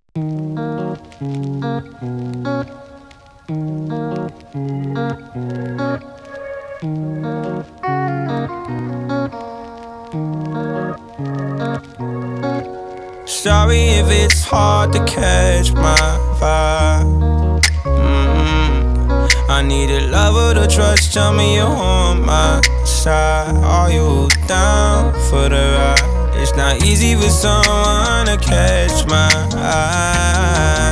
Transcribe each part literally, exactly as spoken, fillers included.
Sorry if it's hard to catch my vibe. mm-hmm. I need a lover to trust, tell me you're on my side. Are you down for the ride? It's not easy for someone to catch my eye,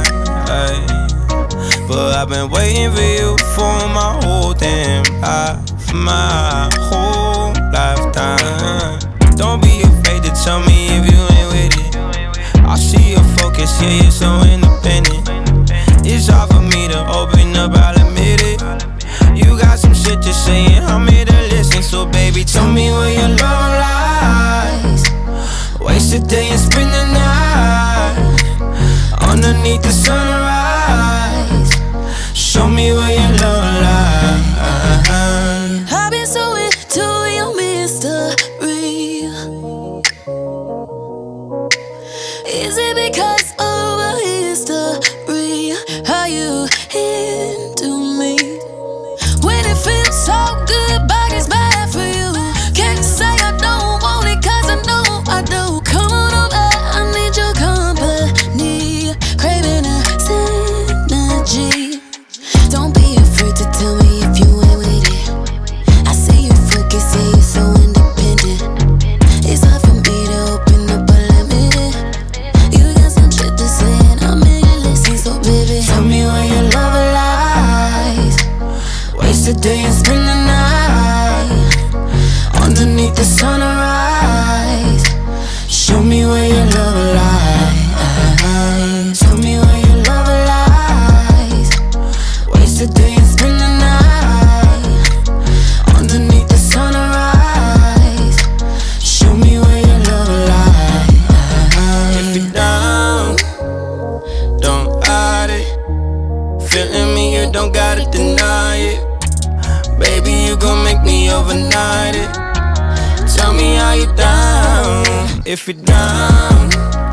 but I've been waiting for you for my whole damn life, my whole lifetime. Don't be afraid to tell me if you ain't with it. I see your focus, yeah, you're so independent. It's hard for me to open up, I'll admit it. You got some shit to say and I'm here to listen. So baby, tell me where your love lies. Waste a day and spend the night underneath the sunrise. Show me where your love lies. I've been so into your mystery. Is it because of a history? Are you into me? When it feels so good, but it's bad for you. Can't say I don't want it, cause I know I do. Come on over, I need your company. Craving a synergy. Don't be afraid to tell me if you ain't with it. I see you focus, yeah, you're so independent. It's hard for me to open up, but let me in. You got some shit to say and I'm here to listen. So baby, tell me where your love lies. Waste a day and spend the night underneath the sunrise. Show me where your love lies. Tell me where your love lies. Waste a day and spend the night underneath the sunrise. Show me where your love lies. If you're down, don't hide it. Feeling me, you don't gotta deny it. Baby, you gon' make me overnight it. Tell me how you down. If you're down,